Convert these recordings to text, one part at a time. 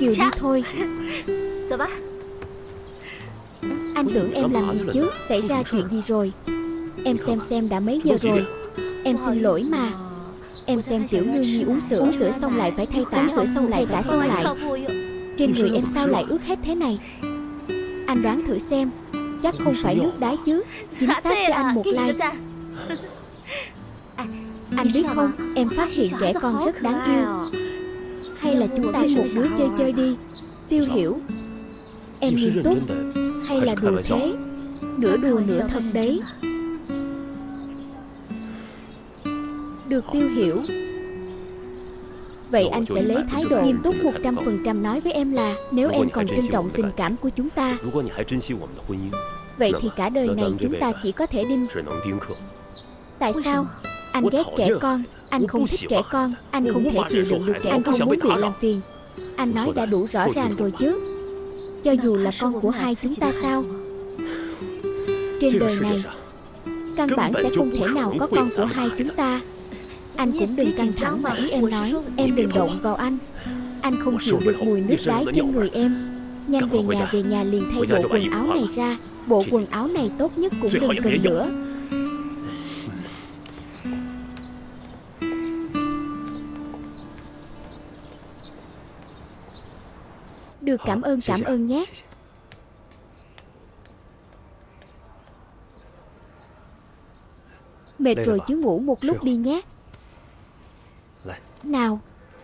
Kiều đi thôi. Anh tưởng em làm gì chứ? Xảy ra chuyện gì rồi? Em xem đã mấy giờ rồi. Em xin lỗi mà. Em xem Tiểu Ngư Nhi uống sữa xong lại phải thay tả, uống sữa xong lại tả xong lại. Trên người em sao lại ướt hết thế này? Anh đoán thử xem. Chắc không phải nước đá chứ. Chính xác, cho anh một like. Anh biết không, em phát hiện trẻ con rất đáng yêu. Hay là chúng ta xin một đứa chơi đi. Tiêu Hiểu, em nghiêm túc hay là đùa thế? Nửa đùa nửa thật đấy. Được Tiêu Hiểu. Vậy anh sẽ lấy thái độ nghiêm túc 100% nói với em là nếu em còn trân trọng tình cảm của chúng ta, vậy thì cả đời này chúng ta chỉ có thể đinh. Tại sao? Anh ghét trẻ con, anh không thích trẻ con, anh không thể chịu đựng được trẻ, anh không muốn bị làm phiền. Anh nói đã đủ rõ ràng rồi chứ. Cho dù là con của hai chúng ta sao? Trên đời này căn bản sẽ không thể nào có con của hai chúng ta. Anh cũng đừng căng thẳng mà ý em nói. Em đừng động vào anh. Anh không chịu được mùi nước đái trên người em. Nhanh về nhà liền thay bộ quần áo này ra. Bộ quần áo này tốt nhất cũng đừng cần nữa. Được, cảm ơn nhé. Mệt rồi chứ ngủ một lúc đi nhé. Nào.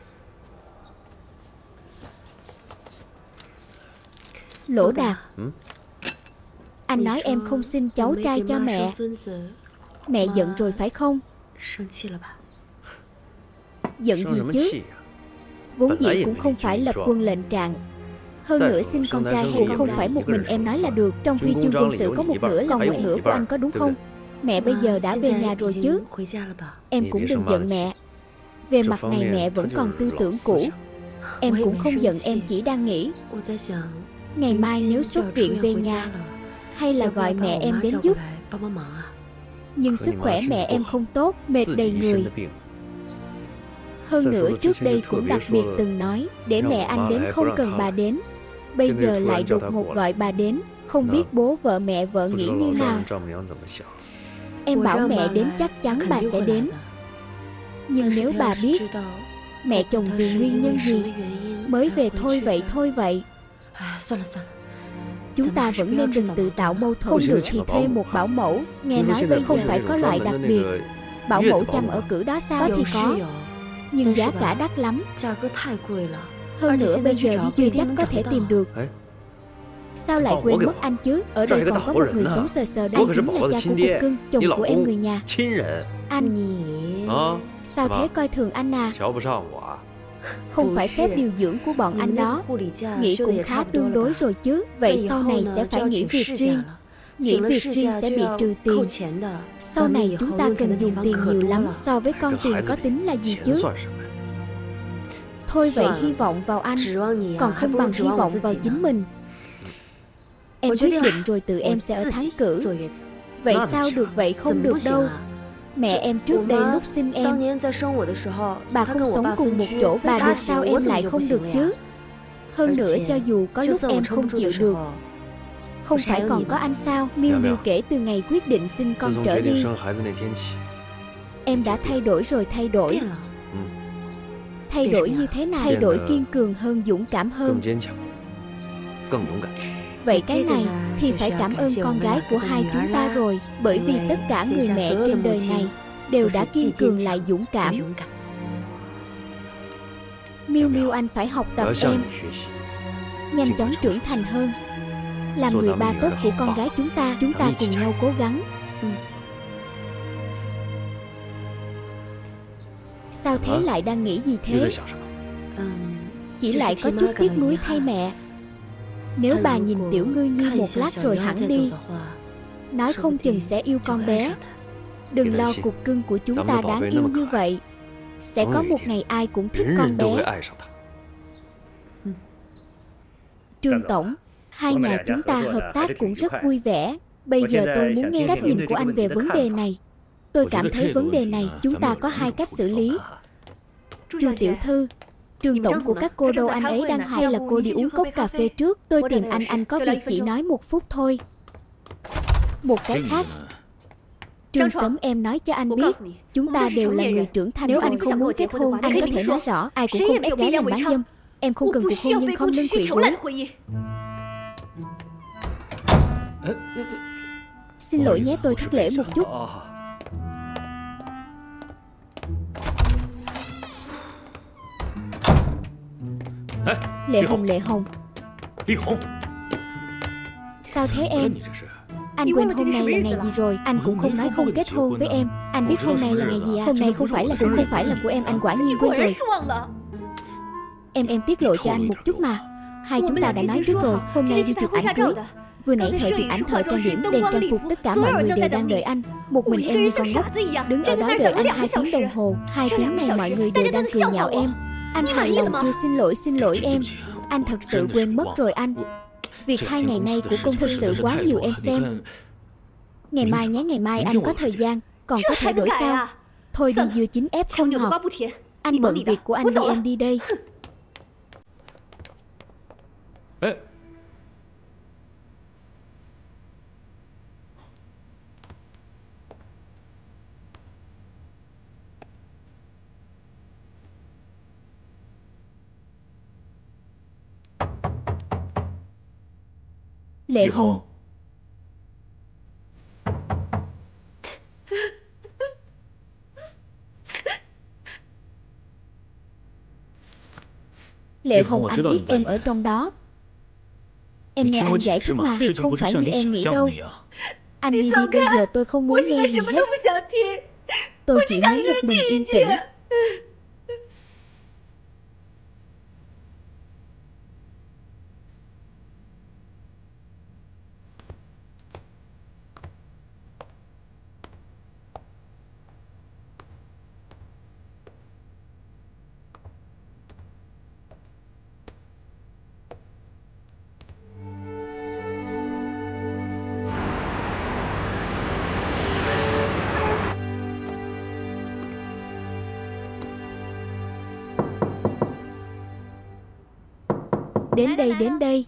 Lỗ Đạt, anh nói em không sinh cháu trai cho mẹ. Mẹ giận rồi phải không? Giận gì chứ? Vốn dĩ cũng không phải lập quân lệnh trạng. Hơn nữa sinh con trai cũng không phải một mình em nói là được. Trong huy chương quân sự có một nửa là một nửa của anh, có đúng không? Mẹ bây giờ đã về nhà rồi chứ? Em cũng đừng giận mẹ. Về mặt này mẹ vẫn còn tư tưởng cũ. Em cũng không giận, em chỉ đang nghĩ ngày mai nếu xuất viện về nhà, hay là gọi mẹ em đến giúp. Nhưng sức khỏe mẹ em không tốt, mệt đầy người. Hơn nữa trước đây cũng đặc biệt từng nói để mẹ anh đến, không cần bà đến. Bây giờ lại đột ngột gọi bà đến. Không biết bố vợ mẹ vợ nghĩ như nào. Em bảo mẹ đến chắc chắn bà sẽ đến. Nhưng nếu bà biết mẹ chồng vì nguyên nhân gì mới về vậy thôi. Chúng ta vẫn nên đừng tự tạo mâu thuẫn. Không được thì thuê một bảo mẫu. Nghe nói bây không phải có loại đặc biệt bảo mẫu chăm ở cử đó sao? Có thì có, nhưng giá cả đắt lắm. Hơn nữa bây giờ đi chưa chắc có thể tìm được. Sao lại quên mất anh chứ? Ở đây còn có một người sống sờ sờ. Đây chính là cha của Cục Cưng, chồng của em, người nhà. Anh sao thế, coi thường anh à? Không phải phép điều dưỡng của bọn anh đó. Nghĩ cũng khá tương đối rồi chứ. Vậy sau này sẽ phải nghỉ việc riêng. Nghỉ việc riêng sẽ bị trừ tiền. Sau này chúng ta cần dùng tiền nhiều lắm. So với con tiền có tính là gì chứ? Thôi vậy hy vọng vào anh còn không bằng hy vọng vào chính mình. Em quyết định rồi, tự em sẽ ở tháng cử. Vậy sao được? Vậy không được đâu. Mẹ em trước đây lúc sinh em, bà không sống cùng một chỗ, bà được sao em lại không được chứ? Hơn nữa cho dù có lúc em không chịu được, không phải còn có anh sao? Miu Miu kể từ ngày quyết định sinh con trở đi, em đã thay đổi rồi. Thay đổi như thế nào? Thay đổi kiên cường hơn, dũng cảm hơn. Vậy cái này thì phải cảm ơn con gái của hai chúng ta rồi. Bởi vì tất cả người mẹ trên đời này đều đã kiên cường lại dũng cảm. Miu Miu, anh phải học tập em, nhanh chóng trưởng thành hơn, làm người ba tốt của con gái chúng ta. Chúng ta cùng nhau cố gắng. Sao thế, lại đang nghĩ gì thế? Chỉ lại có chút tiếc nuối thay mẹ. Nếu bà nhìn Tiểu Ngư Nhi một lát rồi hẳn đi, nói không chừng sẽ yêu con bé. Đừng lo, Cục Cưng của chúng ta đáng yêu như vậy. Sẽ có một ngày ai cũng thích con bé. Trương Tổng, hai nhà chúng ta hợp tác cũng rất vui vẻ. Bây giờ tôi muốn nghe cách nhìn của anh về vấn đề này. Tôi cảm thấy vấn đề này chúng ta có hai cách xử lý. Chu tiểu thư, Trường tổng của các cô đâu anh ấy đang hay là cô đi uống cốc cà phê trước? Tôi tìm anh có việc chỉ nói 1 phút thôi. Một cái khác, Trương Sấm, em nói cho anh biết, chúng ta đều là người trưởng thành. Nếu anh không muốn kết hôn, anh có thể nói rõ. Ai cũng không ép gái làm bán dâm. Em không cần cuộc hôn nhân không lương khủy vốn. Xin lỗi nhé, tôi thất lễ một chút. Lệ Hồng, Lệ Hồng. Sao thế em? Anh quên hôm nay là ngày gì rồi? Anh cũng không nói không kết hôn với em. Anh biết hôm nay là ngày gì à? Hôm nay không phải là sinh nhật, không phải là của em. Anh quả nhiên quên rồi. Em tiết lộ cho anh một chút mà. Hai chúng ta đã nói trước rồi. Hôm nay đi chụp ảnh cưới. Vừa nãy thợ chụp ảnh, thợ trang điểm, đèn trang phục, tất cả mọi người đều đang đợi anh. Một mình em như con ngốc đứng ở đó đợi anh 2 tiếng đồng hồ. 2 tiếng này mọi người đều đang cười nhạo em. Anh hài lòng chưa? Xin lỗi em. Anh thật sự quên mất rồi anh. Việc 2 ngày nay của công thực sự quá nhiều em xem. Ngày mai nhé, ngày mai anh có thời gian. Còn có thể đổi sao? Thôi đi, dưa chín ép không ngọt. Anh bận việc của anh đi, em đi đây. Lệ Hồng. Lệ Hồng, anh biết em ở trong đó. Em nghe anh giải thích mà, việc không phải như em nghĩ đâu. Anh đi đi, bây giờ tôi không muốn nghe gì hết. Tôi chỉ muốn một mình yên tĩnh. Đến đây, đến đây.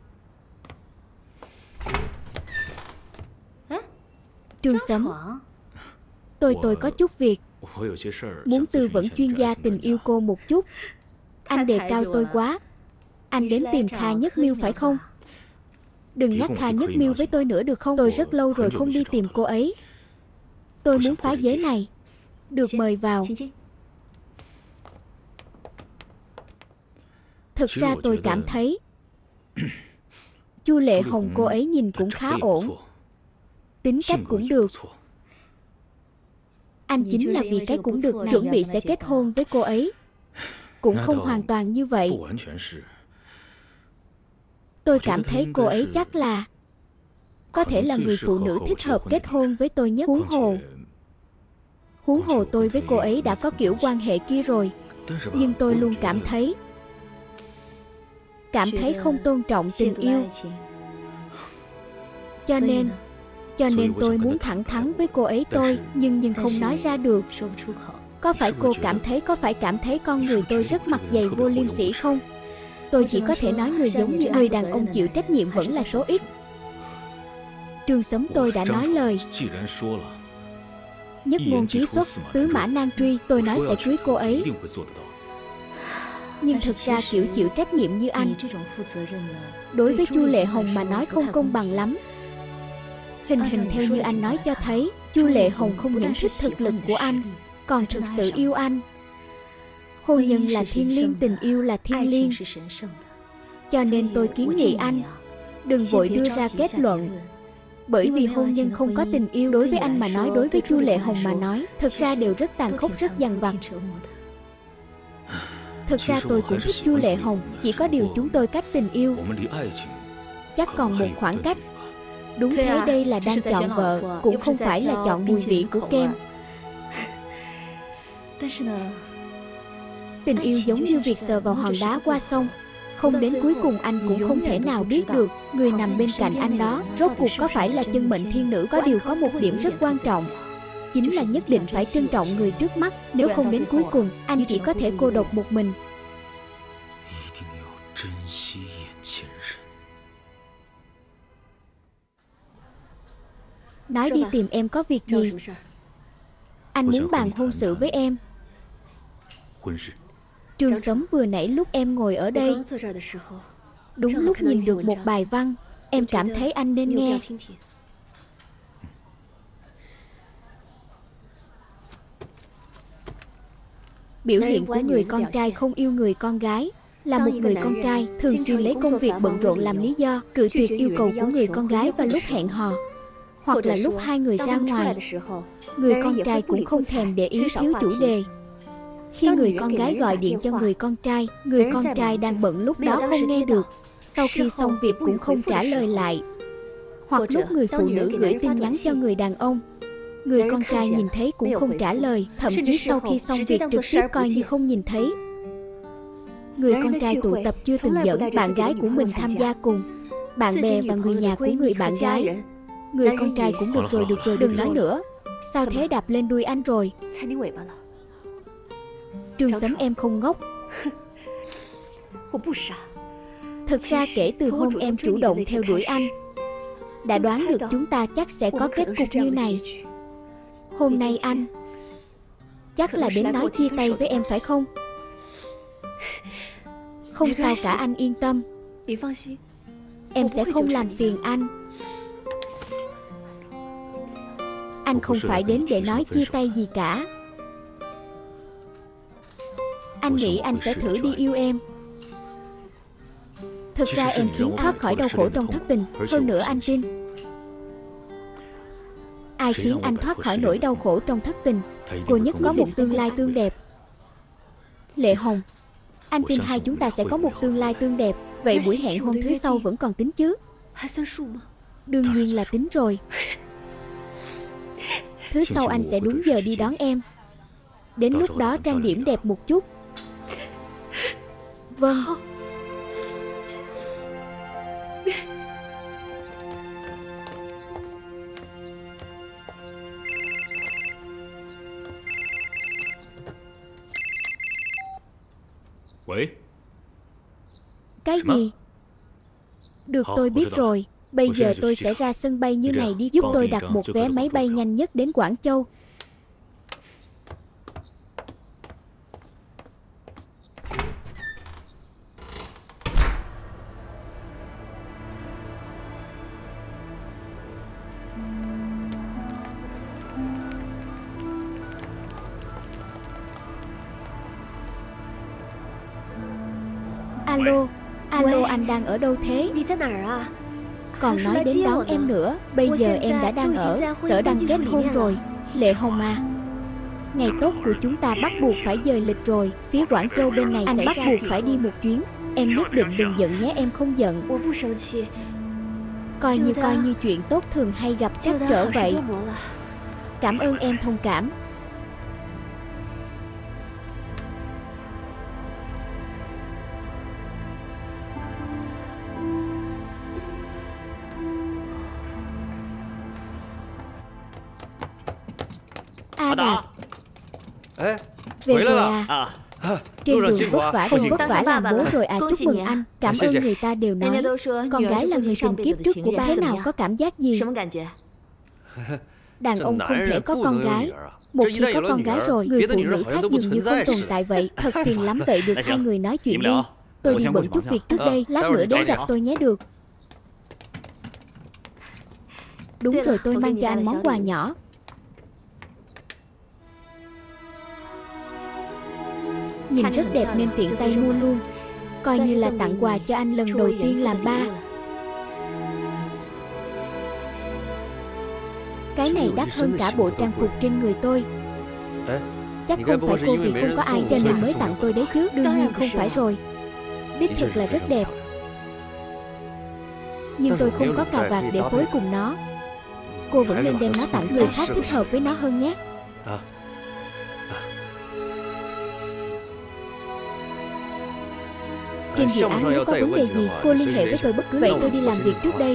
Trương Sấm, tôi có chút việc, muốn tư vấn chuyên gia tình yêu cô một chút. Anh đề cao tôi quá. Anh đến tìm Kha Nhất Miêu phải không? Đừng nhắc Kha Nhất Miêu với tôi nữa được không? Tôi rất lâu rồi không đi tìm cô ấy. Tôi muốn phá giới này. Được mời vào. Thực ra tôi cảm thấy Chu Lệ Hồng cô ấy nhìn cũng khá ổn, tính cách cũng được. Anh chính là vì cái cũng được chuẩn bị sẽ kết hôn với cô ấy. Cũng không hoàn toàn như vậy. Tôi cảm thấy cô ấy chắc là có thể là người phụ nữ thích hợp kết hôn với tôi nhất. Huống hồ tôi với cô ấy đã có kiểu quan hệ kia rồi. Nhưng tôi luôn cảm thấy không tôn trọng tình yêu. Cho nên tôi muốn thẳng thắn với cô ấy tôi, nhưng không nói ra được. Có phải cô cảm thấy con người tôi rất mặt dày vô liêm sỉ không? Tôi chỉ có thể nói người giống như người đàn ông chịu trách nhiệm vẫn là số ít. Trương Sấm, tôi đã nói lời. Nhất ngôn ký xuất, tứ mã nan truy, tôi nói sẽ cưới cô ấy. Nhưng thực ra kiểu chịu trách nhiệm như anh đối với Chu Lệ Hồng mà nói không công bằng lắm. Hình theo như anh nói cho thấy, Chu Lệ Hồng không những thích thực lực của anh, còn thực sự yêu anh. Hôn nhân là thiêng liêng, tình yêu là thiêng liêng. Cho nên tôi kiến nghị anh đừng vội đưa ra kết luận. Bởi vì hôn nhân không có tình yêu đối với anh mà nói, đối với Chu Lệ Hồng mà nói, thực ra đều rất tàn khốc, rất dằn vặt. Thực ra tôi cũng thích Chu Lệ Hồng, chỉ có điều chúng tôi cách tình yêu chắc còn một khoảng cách. Đúng thế, đây là đang chọn vợ, cũng không phải là chọn mùi vị của kem. Tình yêu giống như việc sờ vào hòn đá qua sông, không đến cuối cùng anh cũng không thể nào biết được người nằm bên cạnh anh đó rốt cuộc có phải là chân mệnh thiên nữ. Có điều có một điểm rất quan trọng, chính là nhất định phải trân trọng người trước mắt. Nếu không đến cuối cùng, anh chỉ có thể cô độc một mình. Nói đi tìm em có việc gì? Anh muốn bàn hôn sự với em. Trương Sấm vừa nãy lúc em ngồi ở đây, đúng lúc nhìn được một bài văn, em cảm thấy anh nên nghe. Biểu hiện của người con trai không yêu người con gái là một người con trai thường xuyên lấy công việc bận rộn làm lý do, cự tuyệt yêu cầu của người con gái vào lúc hẹn hò, hoặc là lúc hai người ra ngoài. Người con trai cũng không thèm để ý thiếu chủ đề. Khi người con gái gọi điện cho người con trai đang bận lúc đó không nghe được, sau khi xong việc cũng không trả lời lại. Hoặc lúc người phụ nữ gửi tin nhắn cho người đàn ông, người con trai nhìn thấy cũng không trả lời, thậm chí sau khi xong việc trực tiếp coi như không nhìn thấy. Người con trai tụ tập chưa từng dẫn bạn gái của mình tham gia cùng, bạn bè và người nhà của người bạn gái. Người con trai cũng được rồi, đừng nói nữa. Sao thế, đạp lên đuôi anh rồi. Trương Sấm, em không ngốc. Thực ra kể từ hôm em chủ động theo đuổi anh, đã đoán được chúng ta chắc sẽ có kết cục như này. Hôm nay anh chắc là đến nói chia tay với em phải không? Không sao cả, anh yên tâm. Em sẽ không làm phiền anh. Anh không phải đến để nói chia tay gì cả. Anh nghĩ anh sẽ thử đi yêu em. Thực ra em khiến thoát khỏi đau khổ trong thất tình. Hơn nữa anh tin, ai khiến anh thoát khỏi nỗi đau khổ trong thất tình, cô nhất có một tương lai tươi đẹp. Lệ Hồng, anh tin hai chúng ta sẽ có một tương lai tươi đẹp. Vậy buổi hẹn hôn thứ sau vẫn còn tính chứ? Đương nhiên là tính rồi. Thứ sau anh sẽ đúng giờ đi đón em. Đến lúc đó trang điểm đẹp một chút. Vâng. Cái gì? Được, tôi biết rồi. Bây giờ tôi sẽ ra sân bay như này đi, giúp tôi đặt một vé máy bay nhanh nhất đến Quảng Châu. Alo, anh đang ở đâu thế? Còn nói đến đón em nữa. Bây giờ em đã đang ở sở đăng kết hôn rồi. Lệ Hồng à, ngày tốt của chúng ta bắt buộc phải dời lịch rồi. Phía Quảng Châu bên này anh bắt buộc phải đi một chuyến. Em nhất định đừng giận nhé, em không giận. Coi như chuyện tốt thường hay gặp trắc trở vậy. Cảm ơn em thông cảm. A Đạt, về rồi à? Trên đường vất vả, không vất vả làm bố rồi à? Chúc mừng anh. Cảm ơn, người ta đều nói con gái là người tình kiếp trước của ba. Thế nào, có cảm giác gì? Đàn ông không thể có con gái. Một khi có con gái rồi, người phụ nữ khác dường như không tồn tại vậy. Thật phiền lắm. Vậy được, hai người nói chuyện đi. Tôi đi bận chút việc trước đây, lát nữa đến gặp tôi nhé. Được. Đúng rồi, tôi mang cho anh món quà nhỏ. Nhìn rất đẹp nên tiện tay mua luôn. Coi như là tặng quà cho anh lần đầu tiên làm ba. Cái này đắt hơn cả bộ trang phục trên người tôi. Chắc không phải cô vì không có ai cho nên mới tặng tôi đấy chứ? Đương nhiên không phải rồi. Đích thực là rất đẹp. Nhưng tôi không có cà vạt để phối cùng nó. Cô vẫn nên đem nó tặng người khác thích hợp với nó hơn nhé. Trên dự án nếu có vấn đề gì, cô liên hệ với tôi bất cứ. Vậy tôi đi làm việc trước đây.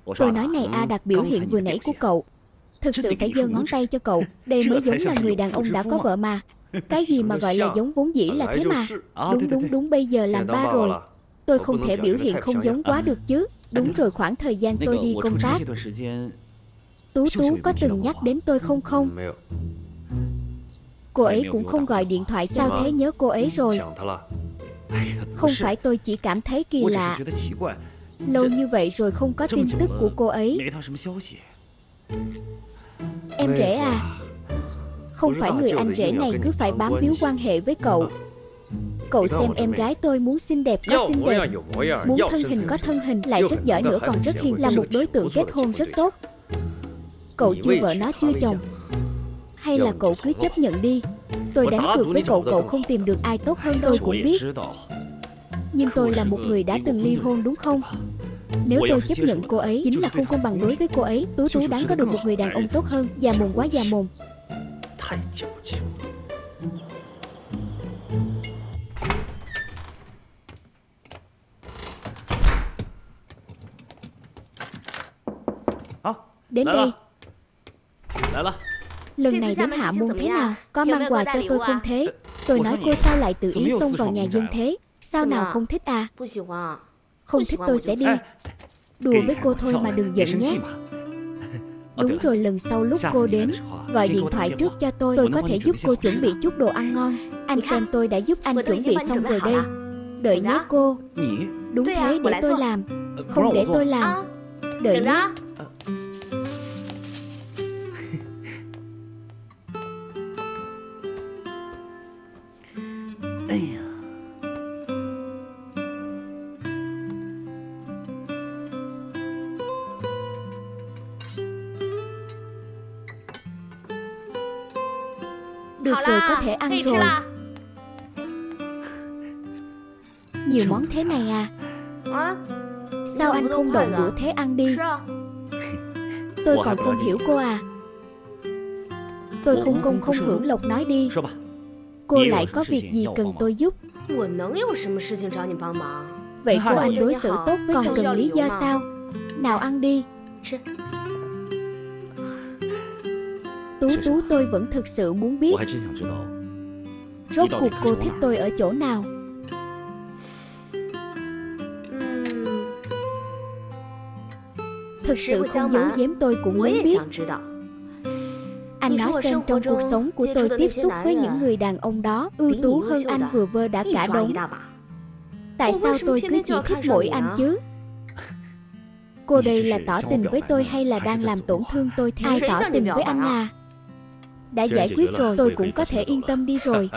Tôi nói này A Đạt, biểu hiện vừa nãy của cậu thực sự phải giơ ngón tay cho cậu. Đây mới giống là người đàn ông đã có vợ mà. Cái gì mà gọi là giống vốn dĩ là thế mà. Đúng, bây giờ làm ba rồi. Tôi không thể biểu hiện không giống quá được chứ. Đúng rồi, khoảng thời gian tôi đi công tác, Tú có từng nhắc đến tôi không? Cô ấy cũng không gọi điện thoại sao thế? Nhớ cô ấy rồi. Không phải, tôi chỉ cảm thấy kỳ lạ. Lâu như vậy rồi không có tin tức của cô ấy. Em rể à? Không phải người anh rể này cứ phải bám víu quan hệ với cậu. Cậu xem em gái tôi muốn xinh đẹp có xinh đẹp, muốn thân hình có thân hình, lại rất giỏi nữa, còn rất hiền, là một đối tượng kết hôn rất tốt. Cậu chưa vợ nó chưa chồng. Hay là cậu cứ chấp nhận đi. Tôi đánh cược với cậu, cậu không tìm được ai tốt hơn tôi cũng biết. Nhưng tôi là một người đã từng ly hôn đúng không? Nếu tôi chấp nhận cô ấy chính là không công bằng đối với cô ấy. Tú đáng có được một người đàn ông tốt hơn. Già mồm quá già mồm. Đến đây. Lần này đến hạ môn thế nào? Có mang quà cho tôi không thế? Tôi nói cô sao lại tự ý xông vào nhà dân thế? Sao nào không thích à? Không thích tôi sẽ đi. Đùa với cô thôi mà đừng giận nhé. Đúng rồi, lần sau lúc cô đến, gọi điện thoại trước cho tôi có thể giúp cô chuẩn bị chút đồ ăn ngon. Anh xem tôi đã giúp anh chuẩn bị xong rồi đây. Đợi nhé cô. Đúng thế, để tôi làm. Không để tôi làm. Đợi nhé. Được rồi, có thể ăn rồi. Nhiều món thế này à? Sao anh không động đũa thế ăn đi? Tôi còn không hiểu cô à? Tôi không hưởng lộc, nói đi. Cô lại có việc gì cần tôi giúp? Vậy cô anh đối xử tốt với còn cần lý do sao? Nào ăn đi. Tú, tôi vẫn thực sự muốn biết rốt cuộc cô thích tôi ở chỗ nào. Thực sự không giấu giếm, tôi cũng muốn biết. Anh nói xem, trong cuộc sống của tôi tiếp xúc với những người đàn ông đó ưu tú hơn anh vừa vơ đã cả đống. Tại sao tôi cứ chỉ thích mỗi anh chứ? Cô đây là tỏ tình với tôi hay là đang làm tổn thương tôi thế? Ai tỏ tình với anh à? Đã giải quyết rồi, tôi cũng có thể yên tâm đi rồi.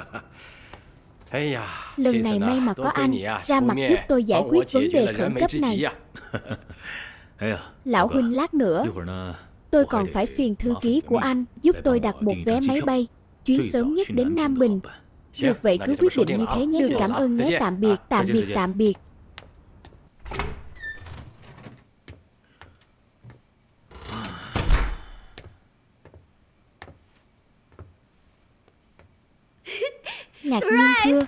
Lần này may mà có anh ra mặt giúp tôi giải quyết vấn đề khẩn cấp này. Lão huynh, lát nữa tôi còn phải phiền thư ký của anh giúp tôi đặt một vé máy bay chuyến sớm nhất đến Nam Bình. Được vậy, cứ quyết định như thế nhé. Được, cảm ơn nhé. Tạm biệt, tạm biệt, tạm biệt. Ngạc nhiên chưa?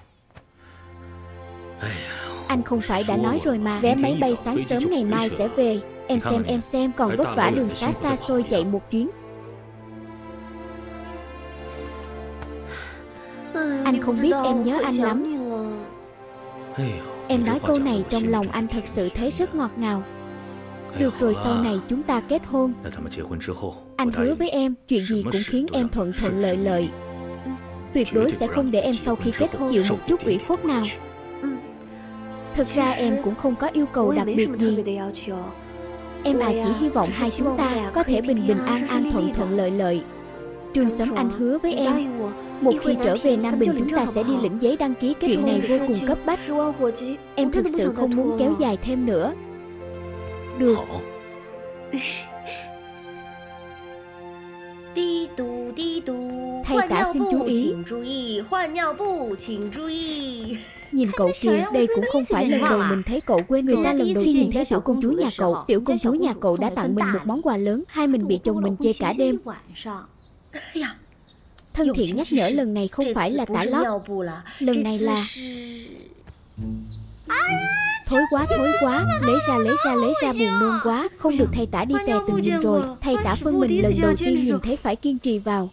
Anh không phải đã nói rồi mà, vé máy bay sáng sớm ngày mai sẽ về. Em xem, còn vất vả đường xá xa xôi chạy một chuyến. Anh không biết em nhớ anh lắm. Em nói câu này trong lòng anh thật sự thấy rất ngọt ngào. Được rồi, sau này chúng ta kết hôn. Anh hứa với em, chuyện gì cũng khiến em thuận lợi lợi. Tuyệt đối sẽ không để em sau khi kết hôn chịu một chút ủy khuất nào. Thực ra em cũng không có yêu cầu đặc biệt gì. Em chỉ hy vọng hai chúng ta có thể bình an thuận lợi. Trương Sấm Anh hứa với em, một khi trở về Nam Bình chúng ta sẽ đi lĩnh giấy đăng ký kết hôn. Chuyện này vô cùng cấp bách. Em thực sự không muốn kéo dài thêm nữa. Được. Thầy tả xin chú ý. Nhìn cậu kìa, đây cũng không phải lần đầu mình thấy cậu quên. Người ta lần đầu tiên nhìn thấy tiểu công chúa nhà cậu. Tiểu công chúa nhà cậu đã tặng mình một món quà lớn. Hai mình bị chồng mình chê cả đêm. Thân thiện nhắc nhở, lần này không phải là tả lót, lần này là... Thối quá. Lấy ra, buồn nôn quá. Không được, thầy tả đi tè từng nhìn rồi. Thầy tả phân mình lần đầu tiên nhìn thấy phải kiên trì vào.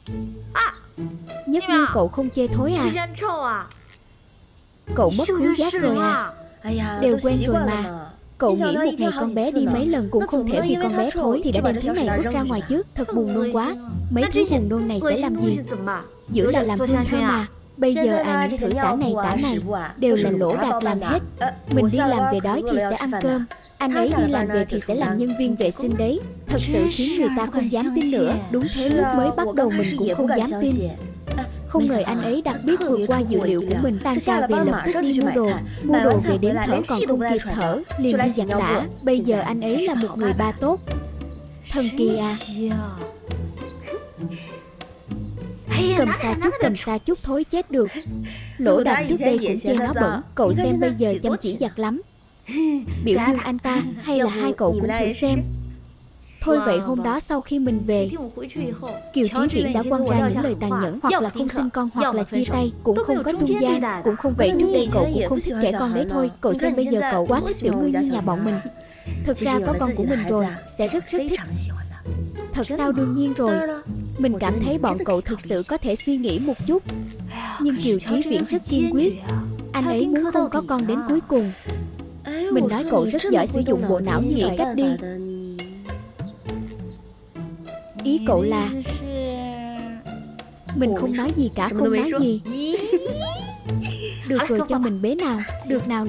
Nhất Miêu, cậu không chê thối à? Cậu mất khứu giác rồi à? Đều quen rồi mà. Cậu nghĩ một ngày con bé đi mấy lần cũng không thể vì con bé thối thì đã đem thứ này vứt ra ngoài chứ. Thật buồn nôn quá. Mấy thứ buồn nôn này sẽ làm gì? Giữ là làm hương thơm mà. Bây giờ những thử tả này đều là Lỗ Đạt làm hết. Mình đi làm về đói thì sẽ ăn cơm, anh ấy đi làm về thì sẽ làm nhân viên vệ sinh đấy. Thật sự khiến người ta không dám tin nữa. Đúng thế, lúc mới bắt đầu mình cũng không dám tin. Không ngờ anh ấy đặc biệt vượt qua dự liệu của mình. Tan ca về lập tức đi mua đồ về đến thở còn không kịp thở, liền đi giặt tả. Bây giờ anh ấy là một người ba tốt. Thần kỳ à. Cầm xa chút thối chết được. Lỗ Đạt trước đây cũng chê nó bẩn. Cậu xem bây giờ chăm chỉ giặt lắm. Biểu dương anh ta, hay là hai cậu cũng thử xem. Thôi vậy hôm đó sau khi mình về, Kiều Trí Viễn đã quăng ra những lời tàn nhẫn, hoặc là không sinh con hoặc là chia tay, cũng không có trung gian. Cũng không vậy, trước đây cậu cũng không thích trẻ con đấy thôi. Cậu xem bây giờ cậu quá thích tiểu ngư như nhà bọn mình. Thực ra có con của mình rồi sẽ rất thích. Thật sao, đương nhiên rồi. Mình cảm thấy bọn cậu thực sự có thể suy nghĩ một chút. Nhưng Kiều Trí Viễn rất kiên quyết. Anh ấy muốn không có con đến cuối cùng. Mình nói cậu rất giỏi sử dụng bộ não, nghĩ cách đi. Ý cậu là mình không nói gì cả, không nói gì. Được rồi, cho mình bế nào. Được nào.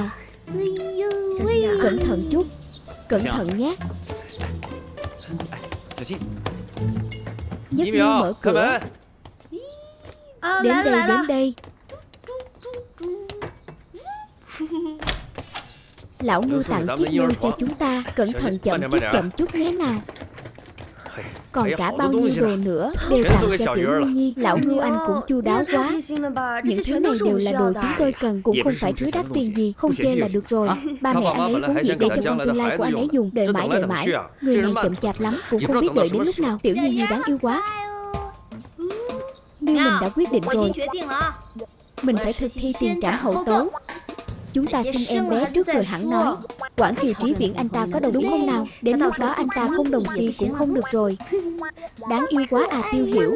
Cẩn thận chút. Cẩn thận nhé. Nhất Miêu mở cửa. Đến đây. Lão Ngưu tặng chiếc nôi cho chúng ta. Cẩn thận, chậm chút nhé nào. Còn cả bao nhiêu đồ nữa đều tặng cho tiểu Ngư Nhi. Lão Ngưu anh cũng chu đáo quá. Những thứ này đều là đồ chúng tôi cần, cũng không phải thứ đắt tiền gì. Không chê là được rồi. Ba mẹ anh ấy vốn dĩ để cho con tương lai của anh ấy dùng. Đợi mãi. Người này chậm chạp lắm, cũng không biết đợi đến lúc nào. Tiểu Nhi đáng yêu quá. Miêu, mình đã quyết định rồi. Mình phải thực thi tiền trảm hậu tấu. Chúng ta xin em bé trước rồi hẳn nói. Quản Kiều Trí Viễn anh ta có đồng đúng không nào? Đến lúc đó anh ta không đồng xi cũng không được rồi. Đáng yêu quá à, Tiêu Hiểu.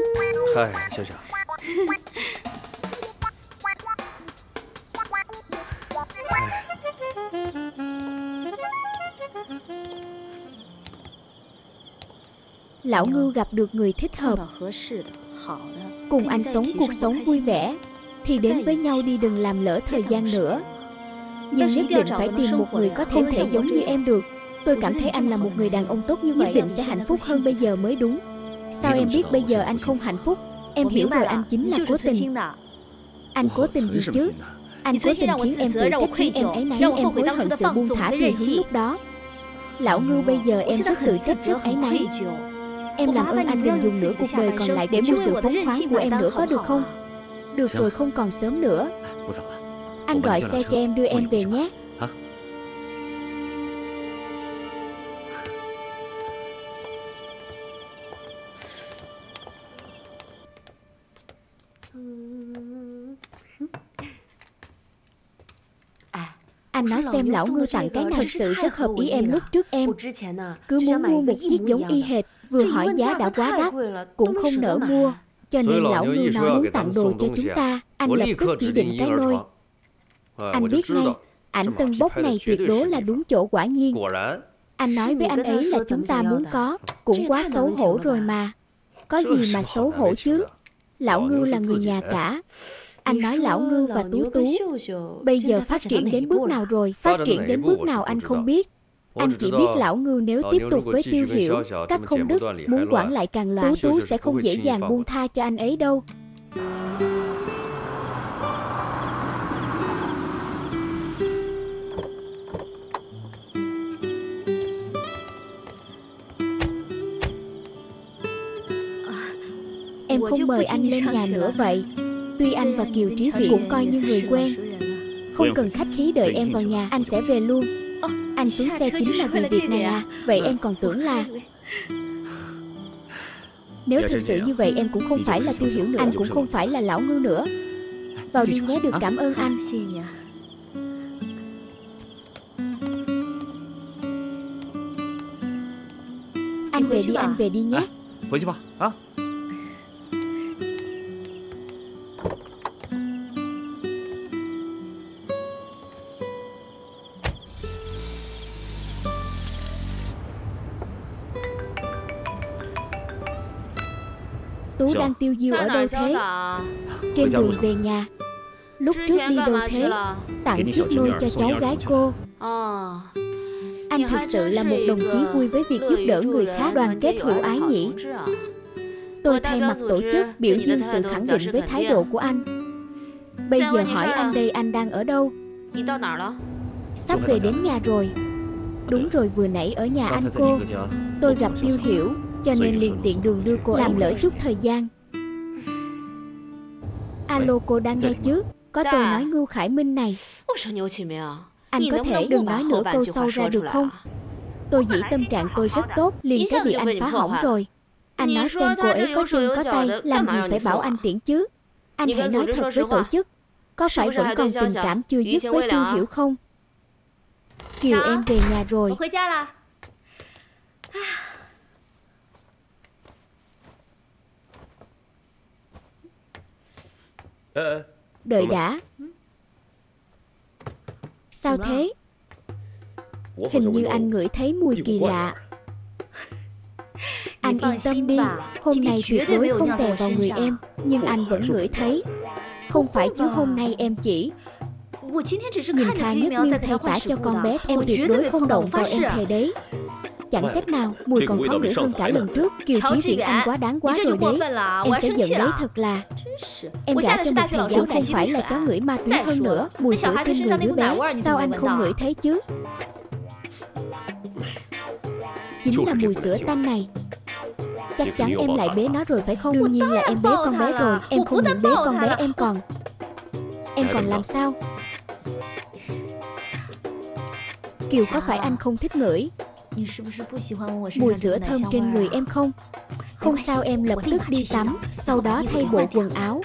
Lão Ngưu gặp được người thích hợp, cùng anh sống cuộc sống vui vẻ, thì đến với nhau đi, đừng làm lỡ thời gian nữa. Nhưng nhất định phải tìm một người có thể giống như em được. Tôi cảm thấy anh là một người đàn ông tốt như vậy, nhất định sẽ hạnh phúc hơn bây giờ mới đúng. Sao em biết bây giờ anh không hạnh phúc? Em hiểu rồi, anh chính là cố tình. Anh cố tình gì chứ? Anh cố tình khiến em tự trách, khiến em ấy náy, khiến em hối hận sự buông thả tùy hứng lúc đó. Lão Ngưu, bây giờ em rất tự trách, rất áy náy. Em làm ơn anh đừng dùng nửa cuộc đời còn lại để mua sự phóng khoáng của em nữa, có được không? Được rồi, không còn sớm nữa. Anh gọi xe cho em đưa em về nhé. Anh nói xem, Lão Ngưu tặng cái này thật sự rất hợp ý em. Lúc trước em cứ muốn mua một chiếc giống y hệt, vừa hỏi giá đã quá đắt, cũng không nỡ mua. Cho nên Lão Ngưu nói muốn tặng đồ cho chúng ta. Anh lập tức chỉ định cái nôi. Anh biết ngay, ảnh tân bốc này tuyệt đối là đúng chỗ, quả nhiên. Anh nói với anh ấy là chúng ta muốn có. Cũng quá xấu hổ rồi mà. Có gì mà xấu hổ chứ. Lão Ngưu là người nhà cả. Anh nói Lão Ngưu và Tú Tú bây giờ phát triển đến bước nào rồi? Phát triển đến bước nào anh không biết. Anh chỉ biết Lão Ngưu nếu tiếp tục với Tiêu Hiểu các không đứt, muốn quản lại càng loạn. Tú Tú sẽ không dễ dàng buông tha cho anh ấy đâu. Em không mời anh lên nhà nữa vậy? Tuy anh và Kiều Trí Viễn cũng coi như người quen, không cần khách khí, đợi em vào nhà anh sẽ về luôn. Anh xuống xe chính là vì việc này à? Vậy em còn tưởng là... Nếu thực sự như vậy em cũng không phải là Tiêu Hiểu nữa, anh cũng không phải là Lão Ngưu nữa. Vào đi nhé, được, cảm ơn anh. về đi, anh về đi nhé. 回去吧啊。 Tú đang tiêu diêu ở đâu thế? Trên đường về nhà. Lúc trước đi đâu thế? Tặng chiếc nôi cho cháu gái cô. Anh thực sự là một đồng chí vui với việc giúp đỡ người khác, đoàn kết hữu ái nhỉ. Tôi thay mặt tổ chức biểu dương sự khẳng định với thái độ của anh. Bây giờ hỏi anh đây, anh đang ở đâu? Sắp về đến nhà rồi. Đúng rồi, vừa nãy ở nhà anh cô tôi gặp Tiêu Hiểu, cho nên liền tiện đường đưa cô, làm lỡ chút thời gian. Alo, cô đang nghe chứ? Có tôi nói Ngưu Khải Minh này. Anh có thể đừng nói nửa câu sau ra được không? Tôi dĩ tâm trạng tôi rất tốt, liền cái bị anh phá hỏng rồi. Anh nói xem cô ấy có chân có tay, làm gì phải bảo anh tiễn chứ? Anh hãy nói thật với tổ chức, có phải vẫn còn tình cảm chưa dứt với Tiêu Hiểu không? Kiều, em về nhà rồi. Đợi đã. Sao thế? Hình như anh ngửi thấy mùi kỳ lạ. Anh yên tâm đi, hôm nay tuyệt đối không tè vào người em. Nhưng anh vẫn ngửi thấy. Không phải chứ, hôm nay em chỉ nhìn Kha Nhất Miêu thay tả cho con bé, em tuyệt đối không động vào, em thề đấy. Chẳng trách nào, mùi còn khó ngửi hơn cả lần trước. Kiều Chí Viễn, anh quá đáng quá rồi đấy. Em sẽ giận đấy thật là. Em gả cho một thầy giáo không phải là chó ngửi ma túy, hơn nữa mùi sữa trên người đứa bé sao anh không ngửi thấy chứ? Chính là mùi sữa tanh này. Chắc chắn em lại bế nó rồi phải không? Đương nhiên là em bế con bé rồi. Em không những bế con bé, em còn làm sao? Kiều, có phải anh không thích ngửi mùi sữa thơm trên người em không? Không sao, em lập tức đi tắm, sau đó thay bộ quần áo.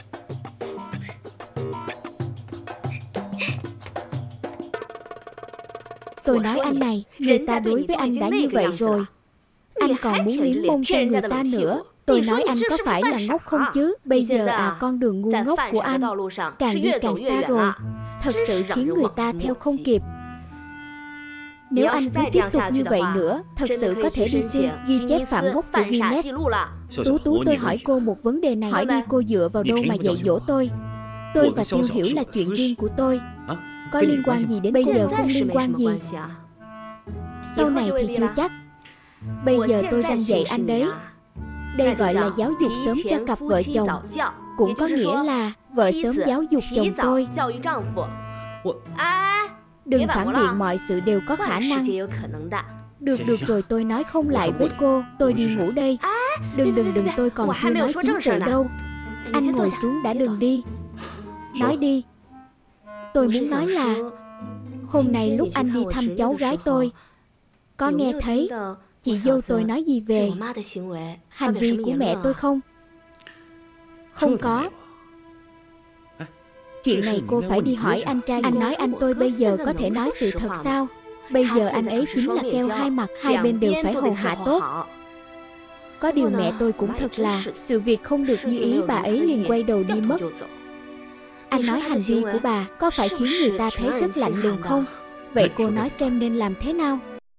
Tôi nói anh này, người ta đối với anh đã như vậy rồi, anh còn muốn liếm mông cho người ta nữa. Tôi nói anh có phải là ngốc không chứ? Bây giờ con đường ngu ngốc của anh càng đi càng xa rồi, thật sự khiến người ta theo không kịp. Nếu anh cứ tiếp tục như vậy nữa, thật sự có thể đi xin ghi chép phạm ngốc của Guinness. Tú, tôi hỏi cô một vấn đề này. Hỏi đi, cô dựa vào đâu mà dạy dỗ tôi? Tôi và Tiêu Hiểu là chuyện riêng của tôi, có liên quan gì đến bây giờ? Không liên quan gì. Sau này thì chưa chắc. Bây giờ tôi răn dạy anh đấy. Đây gọi là giáo dục sớm cho cặp vợ chồng. Cũng có nghĩa là vợ sớm giáo dục chồng tôi. Đừng phản biện, mọi sự đều có khả năng. Được rồi, tôi nói không lại với cô. Tôi đi ngủ đây. Đừng, tôi còn chưa nói chính sự đâu. Anh ngồi xuống đã, đừng đi. Nói đi. Tôi muốn nói là hôm nay lúc anh đi thăm cháu gái tôi, có nghe thấy chị dâu tôi nói gì về hành vi của mẹ tôi không? Không có. Chuyện này cô phải đi hỏi anh trai. Anh nói anh tôi bây giờ có thể nói sự thật sao? Bây giờ anh ấy chính là keo hai mặt, hai bên đều phải hầu hạ tốt. Có điều mẹ tôi cũng thật là, sự việc không được như ý bà ấy liền quay đầu đi mất. Anh nói hành vi của bà có phải khiến người ta thấy rất lạnh lùng không? Vậy cô nói xem nên làm thế nào?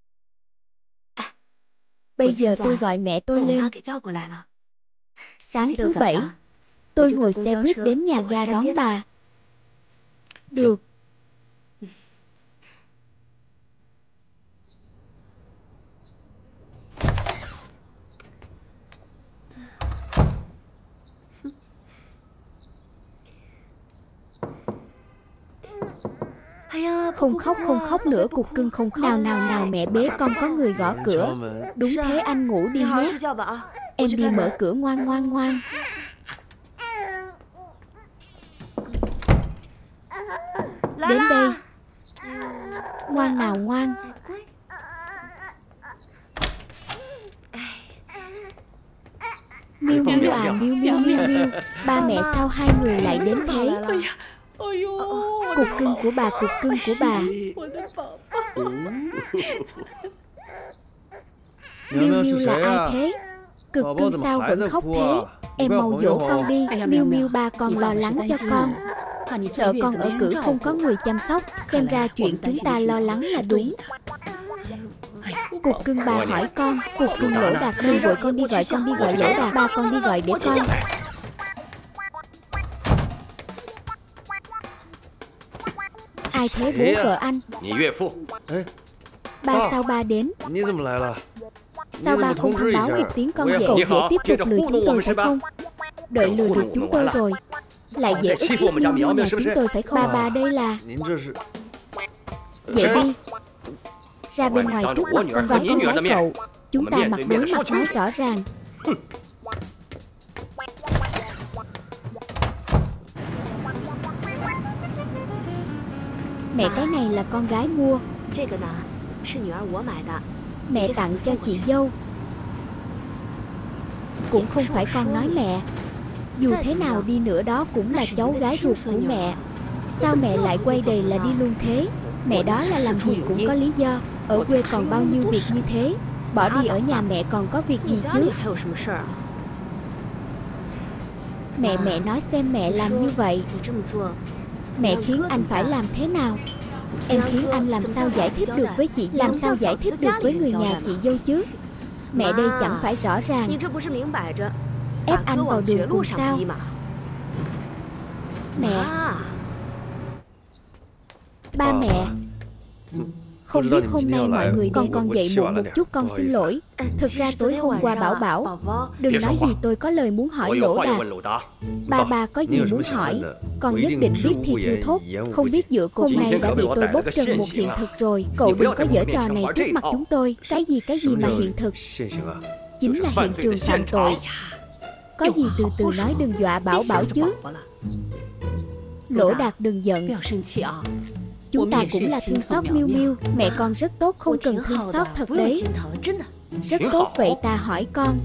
Bây giờ tôi gọi mẹ tôi lên. Sáng thứ Bảy, tôi ngồi xe buýt đến nhà ga đón bà. Được. Không khóc nữa, cục cưng không khóc. Nào mẹ bế con, có người gõ cửa. Đúng thế, anh ngủ đi nhé. Em đi mở cửa, ngoan. Đến đây. Ngoan nào, ngoan. Miu Miu. Ba mẹ sao hai người lại đến thế? Cục cưng của bà. Miu Miu là ai thế? Cực cưng sao vẫn khóc thế? Em mau dỗ con đi. Miu Miu ba con lo lắng cho con, sợ con ở cữ không có người chăm sóc. Xem ra chuyện chúng ta lo lắng là đúng. Cục cưng ba hỏi con. Cục cưng Lỗ Đạt đi gọi con đi gọi Lỗ Đạt. Ba con đi gọi để con. Ai thế bố vợ anh? Ba sao ba đến? Sao ba không thông báo một tiếng con dậy dễ tiếp tục lừa chúng tôi phải không? Đợi lừa được chúng tôi rồi lại dễ ức hiếp Miu Miu nhà chúng tôi phải không? Ba đây là... Dậy đi, ra bên ngoài trước mặt con gái cậu. Chúng ta mặt đối mặt nói rõ ràng. Mẹ, cái này là con gái mua. Mẹ tặng cho chị dâu. Cũng không phải con nói mẹ. Dù thế nào đi nữa đó cũng là cháu gái ruột của mẹ. Sao mẹ lại quay đầy là đi luôn thế? Mẹ đó là làm gì cũng có lý do. Ở quê còn bao nhiêu việc như thế. Bỏ đi ở nhà mẹ còn có việc gì chứ? Mẹ nói xem mẹ làm như vậy, mẹ khiến anh phải làm thế nào? Em khiến anh làm sao giải thích được với chị, làm sao giải thích được với người nhà chị dâu chứ? Mẹ đây chẳng phải rõ ràng ép anh vào đường cùng sao? Mẹ, ba mẹ. Không biết hôm nay mọi người con dậy muộn một chút, con xin lỗi. Thực ra tối hôm qua Bảo đừng nói gì, tôi có lời muốn hỏi Lỗ Đạt. Ba có gì muốn hỏi, con nhất định biết thì thưa thốt. Không biết giữa hôm nay đã bị tôi bóc trần một hiện thực rồi. Cậu đừng có giở trò này trước mặt chúng tôi. Cái gì mà hiện thực? Chính là hiện trường phạm tội. Có gì từ từ nói, đừng dọa Bảo chứ. Lỗ Đạt đừng giận. Chúng ta cũng là thương xót Miu Miu. Mẹ con rất tốt, không cần thương xót thật đấy. Rất tốt, vậy ta hỏi con.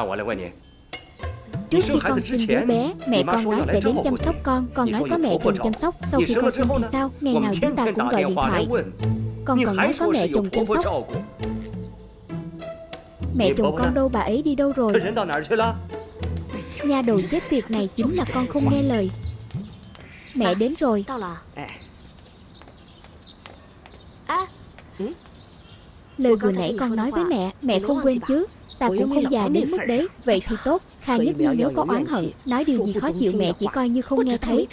Trước khi con sinh đứa bé, mẹ con nói sẽ đến chăm sóc con. Con nói có mẹ chồng chăm sóc. Sau khi con sinh thì sao? Ngày nào chúng ta cũng gọi điện thoại. Con còn nói có mẹ chồng chăm sóc. Mẹ chồng con đâu, bà ấy đi đâu rồi? Nha đầu chết tiệt này, chính là con không nghe lời. Mẹ đến rồi. Lời vừa nãy con nói với mẹ không quên chứ? Ta cũng không già đến mức đấy. Vậy thì tốt. Kha Nhất Như nếu có oán hận, nói điều gì khó chịu mẹ chỉ coi như không nghe thấy.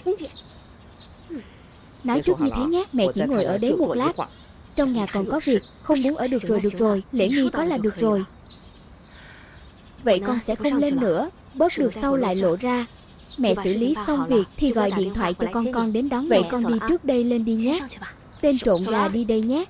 Nói chút như thế nhé. Mẹ chỉ ngồi ở đấy một lát. Trong nhà còn có việc. Không muốn ở được rồi. Lễ nghi có là được rồi. Vậy con sẽ không lên nữa. Bớt được sau lại lộ ra. Mẹ xử lý xong việc thì gọi điện thoại cho con đến đón. Vậy con đi trước đây lên đi nhé. Tên trộm gà đi đây nhé.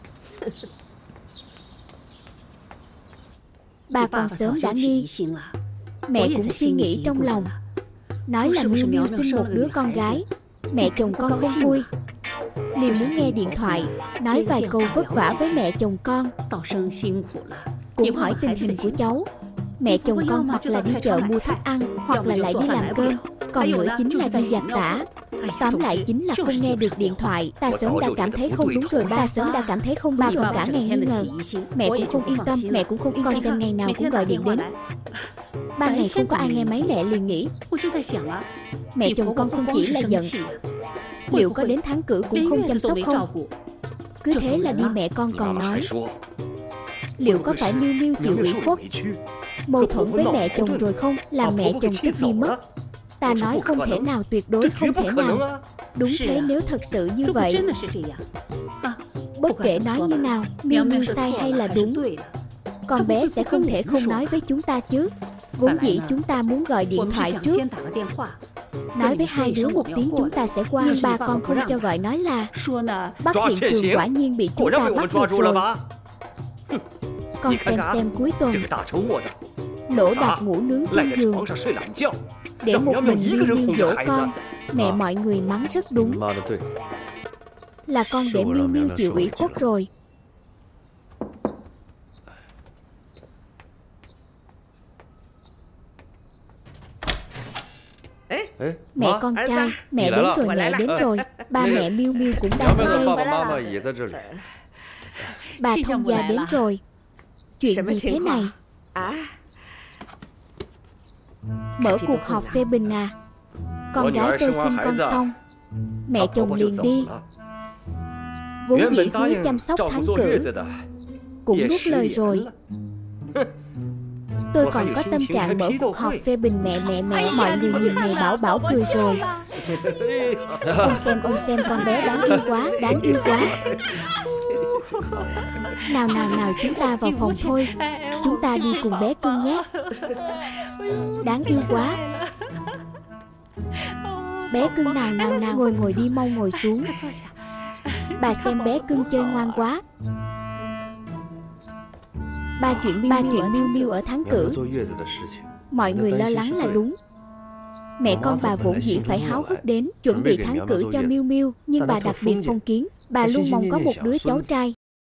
Ba con sớm đã nghi. Mẹ cũng suy nghĩ trong lòng. Nói là Miu Miu sinh một đứa con gái. Mẹ chồng con không vui, liền muốn nghe điện thoại, nói vài câu vất vả với mẹ chồng con. Cũng hỏi tình hình của cháu. Mẹ chồng con hoặc là đi chợ mua thức ăn, hoặc là lại đi làm cơm. Còn nữa chính là đi giặt tả. Tóm lại chính là không nghe được điện thoại. Ta sớm đã cảm thấy không đúng rồi. Ta sớm đã cảm thấy không. Ba còn cả ngày nghi ngờ. Mẹ cũng không yên tâm. Con xem ngày nào cũng gọi điện đến. Ban ngày không có ai nghe máy mẹ liền nghĩ mẹ chồng con không chỉ là giận, liệu có đến tháng cử cũng không chăm sóc không? Cứ thế là đi. Mẹ con còn nói liệu có phải Miu Miu chịu ủy khuất, mâu thuẫn với mẹ chồng rồi không, làm mẹ chồng tức đi mất. Ta nói không thể nào, tuyệt đối không thể nào. Đúng thế, nếu thật sự như vậy, bất kể nói như nào, Miu Miu sai hay là đúng, con bé sẽ không thể không nói với chúng ta chứ. Vốn dĩ chúng ta muốn gọi điện thoại trước, nói với hai đứa một tiếng chúng ta sẽ qua. Nhưng ba con không cho gọi, nói là bắt hiện trường, quả nhiên bị chúng ta bắt được rồi. Con xem cuối tuần Lỗ Đạt ngủ nướng trên giường, để một mình Miu Miu dỗ con. Mẹ mọi người mắng rất đúng, là con để Miu Miu chịu ủy khuất rồi. Mẹ con trai, mẹ đến rồi, mẹ đến rồi. Ba mẹ Miu Miu cũng đang ở đây. Bà thông gia đến rồi. Chuyện gì thế này? Mở cuộc họp phê bình à? Con gái tôi sinh con xong, mẹ chồng liền đi. Vốn dĩ hứa chăm sóc thắng cử cũng nuốt lời rồi. Tôi còn có tâm trạng mở cuộc họp phê bình mẹ. Mọi người nhìn này bảo cười rồi. Ông xem con bé đáng yêu quá. Nào chúng ta vào phòng thôi. Chúng ta đi cùng bé cưng nhé. Đáng yêu quá. Bé cưng nào ngồi đi, mau ngồi xuống. Bà xem bé cưng chơi ngoan quá. Ba chuyện Miu ở thắng cử, mọi người lo lắng là đúng. Mẹ con bà vốn dĩ phải háo hức đến chuẩn bị thắng cử cho Miu, nhưng bà đặc biệt phong kiến. Bà luôn mong có một đứa cháu trai.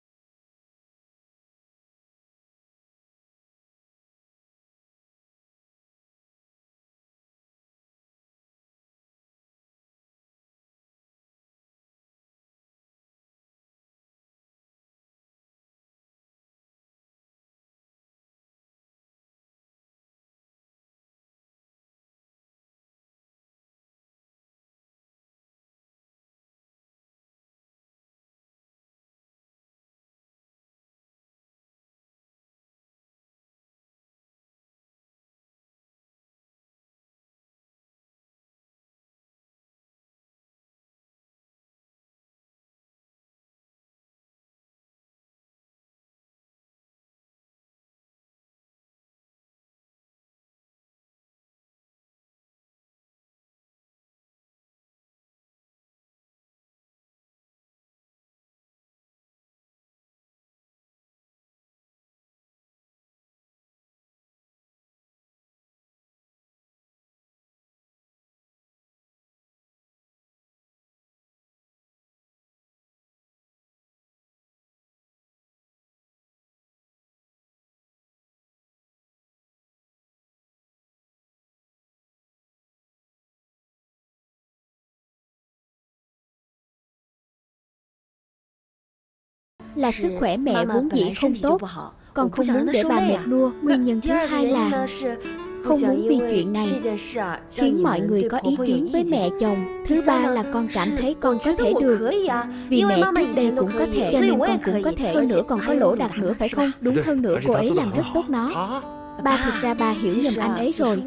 Là sức khỏe mẹ vốn dĩ không tốt. Con không muốn để bà mệt nua. Nguyên nhân thứ hai là không muốn vì chuyện này khiến mọi người có ý kiến với mẹ chồng. Thứ ba là con cảm thấy con có thể được. Vì mẹ trước đây cũng có thể, cho nên con cũng có thể. Hơn nữa còn có Lỗ Đạt nữa phải không? Đúng, hơn nữa cô ấy làm rất tốt nó. Ba, thực ra bà hiểu nhầm anh ấy rồi.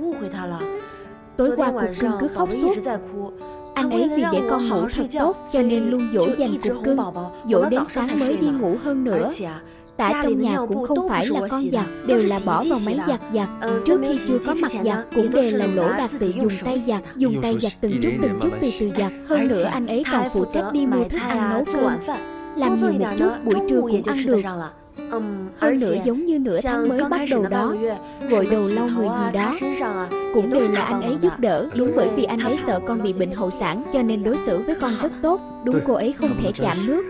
Tối qua Cục Cưng cứ khóc suốt. Anh ấy vì để con ngủ thật tốt cho nên luôn dỗ dành Cục Cưng, dỗ đến sáng mới đi ngủ. Hơn nữa tả trong nhà cũng không phải là con giặt, đều là bỏ vào máy giặt. Trước khi chưa có mặt giặt cũng đều là Lỗ Đạt tự dùng tay giặt từng chút từ từ giặt. Hơn nữa anh ấy còn phụ trách đi mua thức ăn nấu cơm, làm nhiều một chút, buổi trưa cũng ăn được. Hơn nữa giống như nửa tháng mới bắt đầu đó, gội đầu lau người gì đó cũng đều là anh ấy giúp đỡ. Đúng, bởi vì anh ấy sợ con bị bệnh hậu sản cho nên đối xử với con rất tốt. Đúng, cô ấy không thể chạm nước.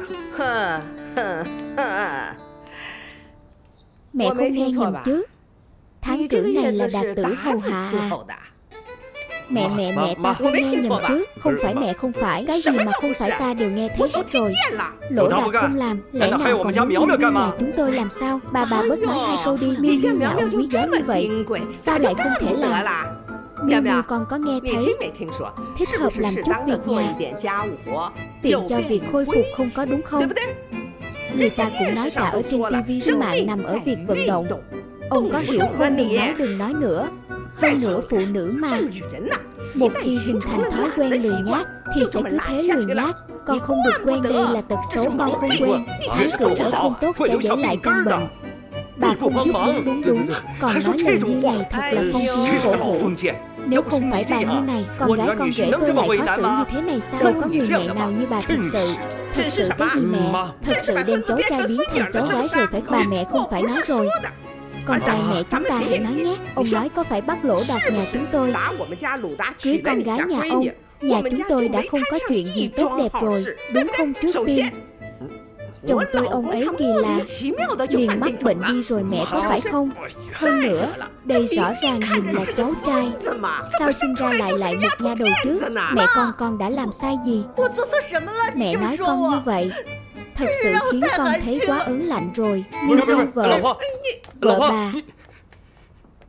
Mẹ không nghe nhầm chứ? Thắng cử này là Đạt tử hầu hạ à? Mẹ ta không nghe nhầm chứ? Không phải mẹ không phải. Cái gì mà không phải ta đều nghe thấy hết rồi. Lỗ Đạt không làm, lẽ nào còn muốn Miu nhà chúng tôi làm sao? Bà bớt nói hai câu đi. Miu nhà ông quý giá như vậy, sao lại không thể làm? Miu con có nghe thấy thích hợp làm chút việc nhà, tiện cho việc khôi phục không có, đúng không? Người ta cũng nói cả ở trên tivi trên mạng nằm ở việc vận động. Ông có hiểu không? Đừng nói nữa. Hơn nữa phụ nữ mà, một khi hình thành thói quen lười nhác thì sẽ cứ thế lười nhác. Con không được quen, đây là tật xấu con không quen. Thắng cử ở không tốt sẽ để lại căn bệnh. Bà không giúp đúng. Còn nói lời như này thật là phong kiến cổ hủ. Nếu không phải bà như này, con gái con rể tôi lại khó xử như thế này sao? Đâu có người mẹ nào như bà thật sự. Thật sự cái gì mẹ? Thật sự đem cháu trai biến thành cháu gái rồi phải không? Bà mẹ không phải nói rồi. Con trai mẹ chúng ta hãy nói nhé. Ông nói có phải bắt Lỗ Đạt nhà chúng tôi cưới con gái nhà ông, nhà chúng tôi đã không có chuyện gì tốt đẹp rồi, đúng không? Trước tiên chồng tôi ông ấy kỳ lạ liền mắc bệnh đi rồi mẹ, có phải không? Hơn nữa đây rõ ràng nhìn là cháu trai, sao sinh ra lại một nha đầu chứ? Mẹ con đã làm sai gì? Mẹ nói con như vậy thật sự khiến con thấy quá ớn lạnh rồi. Miu vợ bà,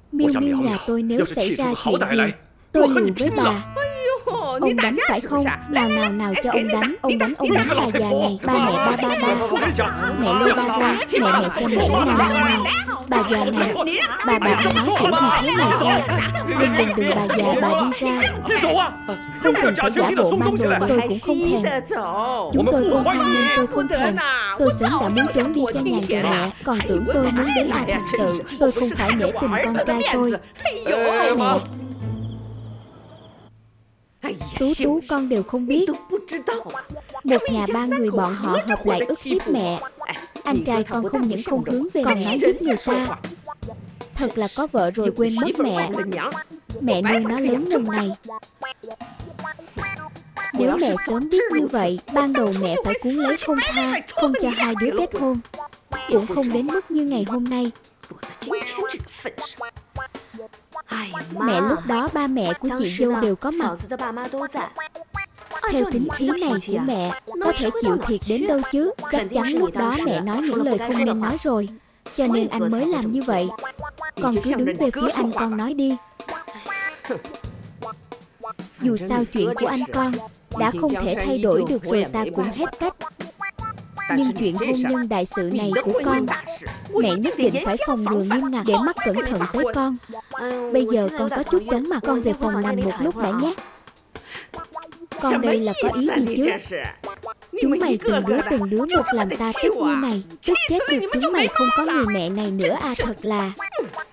Miêu Miêu nhà tôi nếu xảy ra chuyện gì, tôi liều với bà. Ông đánh phải không? Nào cho ông đánh. Ông đánh bà già này. Ba. Mẹ lôi ba ra. Mẹ xem mẹ nào. Bà già này. Bà nói chuyện gì thế này ra? Đừng bà già, bà đi ra. Không cần phải giả bộ mang đồ, tôi cũng không thèm. Chúng tôi không hoan nên tôi không thèm. Tôi sớm đã muốn trốn đi cho nhàn rồi mẹ. Còn tưởng tôi muốn đến thật sự. Tôi không phải nể tình con trai tôi. Mẹ. Tú con đều không biết. Một nhà ba người bọn họ hợp lại ức hiếp mẹ. Anh trai con không những không hướng về còn nói giúp người ta. Thật là có vợ rồi quên mất mẹ. Mẹ nuôi nó lớn lần này. Nếu mẹ sớm biết như vậy, ban đầu mẹ phải cuốn lấy không tha, không cho hai đứa kết hôn. Cũng không đến mức như ngày hôm nay. Mẹ lúc đó ba mẹ của chị dâu đều có mặt. Theo tính khí này của mẹ, có thể chịu thiệt đến đâu chứ. Chắc chắn lúc đó mẹ nói những lời không nên nói rồi. Cho nên anh mới làm như vậy. Con cứ đứng về phía anh con nói đi. Dù sao chuyện của anh con đã không thể thay đổi được rồi, ta cũng hết cách. Nhưng chuyện hôn nhân đại sự này của con, mẹ nhất định phải phòng ngừa nghiêm ngặt để mắc cẩn thận tới con. Bây giờ con có chút chóng mặt, con về phòng nằm một lúc đã nhé. Con đây là có ý gì chứ? Chúng mày từng đứa một làm ta tức như này. Tức chết được chúng mày không có người mẹ này nữa à, thật là.